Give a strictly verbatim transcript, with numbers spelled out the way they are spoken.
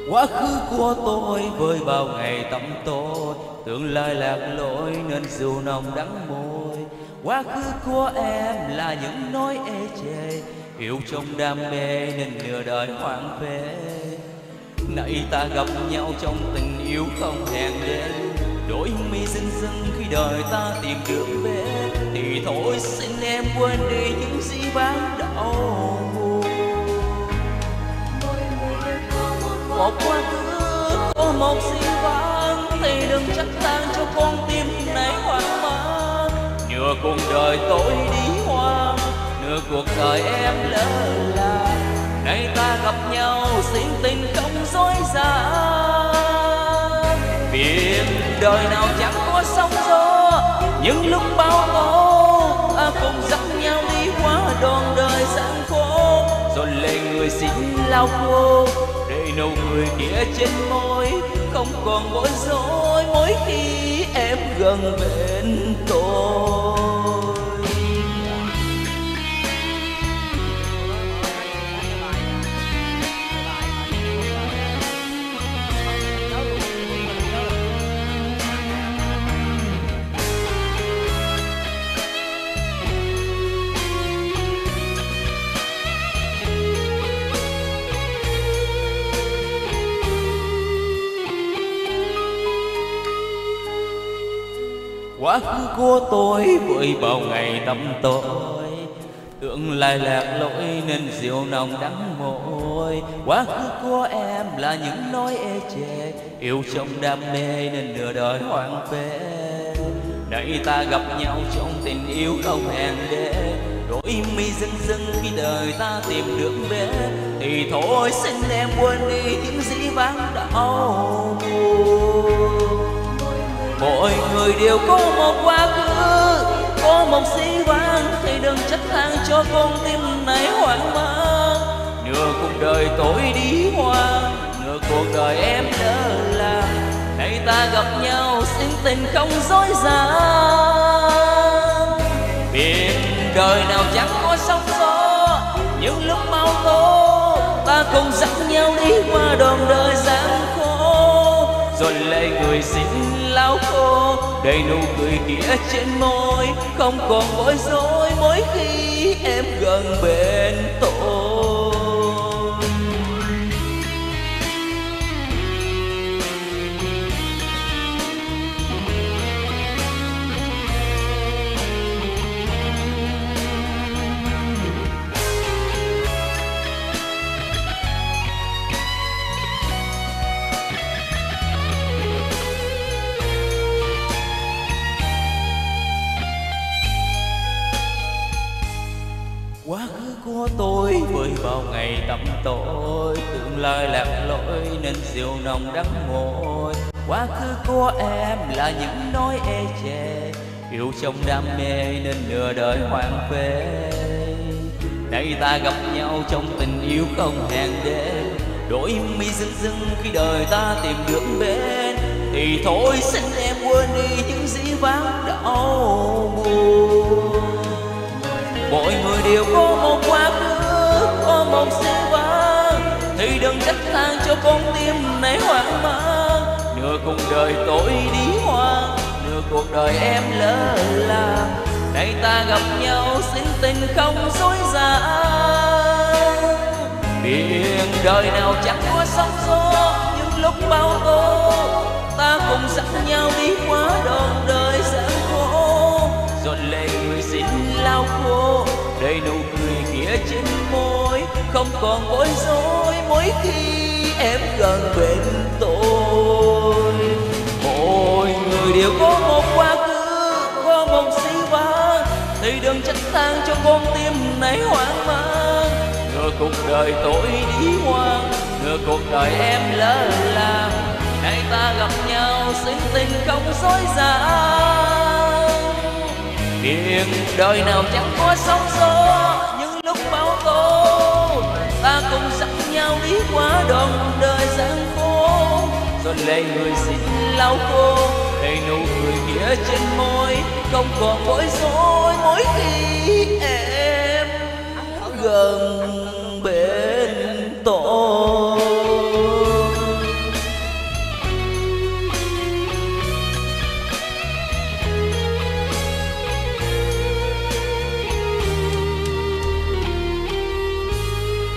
Quá khứ của tôi với bao ngày tăm tối, tương lai lạc lối nên rượu nồng đắng môi. Quá khứ của em là những nỗi ê chề, yêu trong đam mê nên nửa đời hoang phế. Nay ta gặp nhau trong tình yêu không hẹn đến, đôi mi rưng rưng khi đời ta tìm đường về. Thì thôi xin em quên đi những gì ban đau buồn. Một quá khứ có một gì vắng, thì đừng trách than cho con tim này hoang mang. Nửa cuộc đời tôi đi hoang, nửa cuộc đời em lỡ làng. Nay ta gặp nhau xin tình không dối gian. Biển đời nào chẳng có sóng gió, những lúc bão tố ta cùng dắt nhau đi qua đoạn đời gian khổ. Rồi lệ người xin lau khô, để nụ cười kia trên môi không còn bối rối mỗi khi em gần bên tôi. Quá khứ của tôi với bao ngày tăm tối, tương lai lạc lối nên rượu nồng đắng môi. Quá khứ của em là những nỗi ê chề, yêu trong đam mê nên nửa đời hoang phế. Nay ta gặp nhau trong tình yêu không hẹn đến, đôi mi rưng rưng khi đời ta tìm đường về. Thì thôi xin em quên đi những dĩ vãng đau buồn. Mỗi người đều có một quá khứ, có một dĩ vãng, thì đừng trách than cho con tim này hoang mang. Nửa cuộc đời tôi đi hoang, nửa cuộc đời em lỡ làng. Nay ta gặp nhau xin tình không dối gian. Biển đời nào chẳng có sóng gió, những lúc bão tố ta cùng dắt nhau đi qua đoạn đời gian khổ. Rồi lệ người xin lau khô, đầy nụ cười kia trên môi không còn bối rối mỗi khi em gần bên tôi. Quá khứ của tôi với bao ngày tăm tối, tương lai lạc lối nên rượu nồng đắng môi. Quá khứ của em là những nỗi ê chề, yêu trong đam mê nên nửa đời hoang phế. Nay ta gặp nhau trong tình yêu không hẹn đến, đôi mi rưng rưng khi đời ta tìm đường bên. Thì thôi xin em quên đi những dĩ vãng đau buồn. Mọi người đều có một quá khứ, có một dĩ vãng, thì đừng trách than cho con tim này hoang mang. Nửa cuộc đời tôi đi hoang, nửa cuộc đời em lỡ làng. Nay ta gặp nhau xin tình không dối gian. Biển đời nào chẳng có sóng gió, những lúc bão tố ta cùng dắt nhau đi qua đoạn đời gian khổ. Rồi lệ người xin lau khô, đầy nụ cười kia trên môi không còn bối rối mỗi khi em gần bên tôi. Mỗi người đều có một quá khứ, có một dĩ vãng, thì đừng trách than cho con tim này hoang mang. Nửa cuộc đời tôi đi hoang, nửa cuộc đời em lỡ làng. Nay ta gặp nhau xin tình không dối gian. Biển đời nào chẳng có sóng gió, những lúc bão tố ta cùng dắt nhau đi qua đoạn đời gian khổ. Rồi lệ người xin lau khô, đầy nụ cười kia trên môi không còn bối rối mỗi khi em gần bên tôi.